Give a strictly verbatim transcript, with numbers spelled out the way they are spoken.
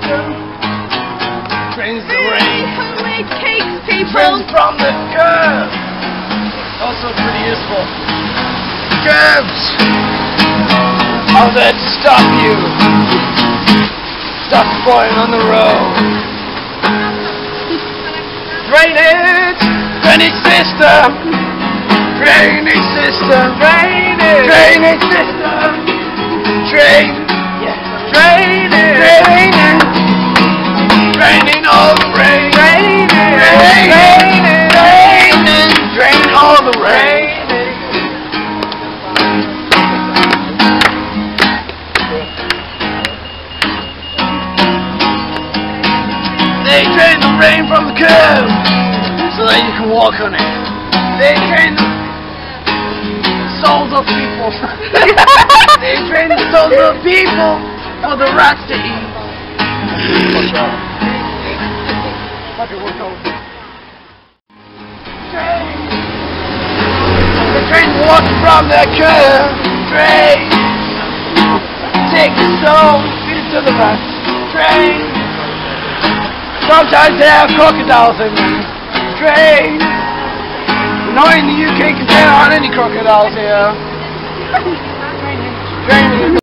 Drains the rain. Homemade cakes, people. Drains from the curb. Also pretty useful. Curbs are there to stop you. Stop falling on the road. Drainage, drainage system. Drainage system. Drainage. Drainage system. Drain. Yeah. Draining. Draining. Draining all the rain. Draining. Draining. Draining. Drain all the rain. They drain the rain from the curb so that you can walk on it. They drain the souls of people. They drain the souls of people for the rats to eat. Drain. The drain water from the curb. Drain. Take the soul, feed it to the rats. Drain. Sometimes they have crocodiles in them. Drain. Not in the U K because there aren't any crocodiles here. Drain.